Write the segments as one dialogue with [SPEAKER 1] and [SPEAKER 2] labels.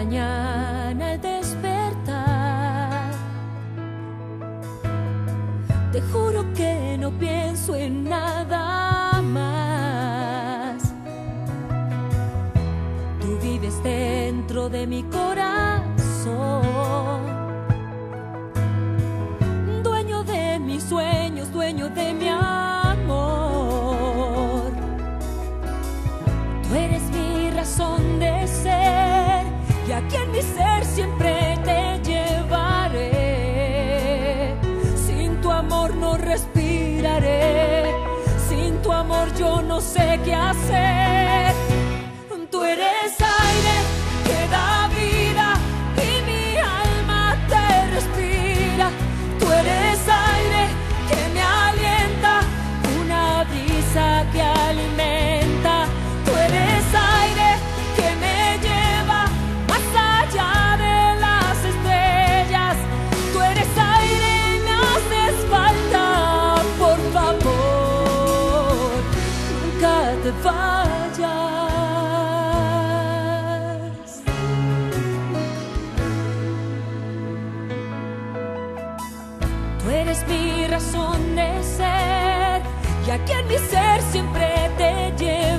[SPEAKER 1] mañana al despertar, te juro que no pienso en nada más. Tú vives dentro de mi corazón, dueño de mis sueños, dueño de mi amor. Tú eres mi razón de ser y aquí en mi ser siempre te llevaré. Sin tu amor no respiraré, sin tu amor yo no sé qué hacer. Tú eres aire que da vida y mi alma te respira. Tú eres aire que me alienta, una brisa que alimenta. Tú eres aire que me lleva más allá de las estrellas. Tú eres aire, me haces falta, por favor, nunca te vayas. Tú eres mi razón de ser y aquí en mi ser siempre te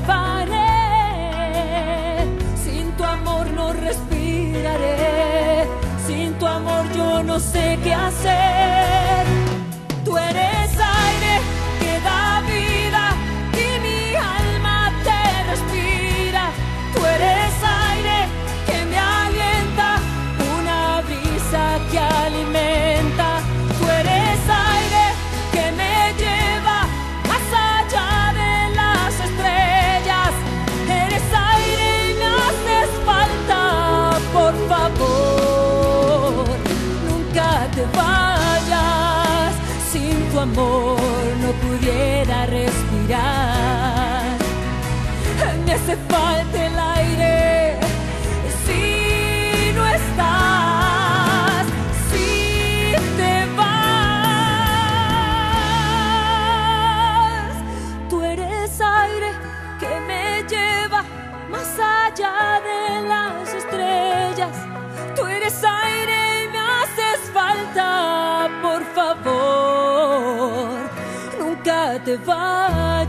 [SPEAKER 1] llevaré. Sin tu amor no respiraré, sin tu amor yo no sé qué hacer. Tú eres aire que da vida y mi alma te respira. Tú eres aire que me alienta, una brisa que alimenta. Tú eres aire que me lleva más allá de las estrellas. Eres aire y me haces falta, por favor, nunca te vayas. Sin tu amor no pudiera respirar. Me hace falta el aire si no estás, si te vas. Tú eres aire que me lleva más allá de las estrellas. Tú eres aire y me haces falta, por favor, nunca te vayas.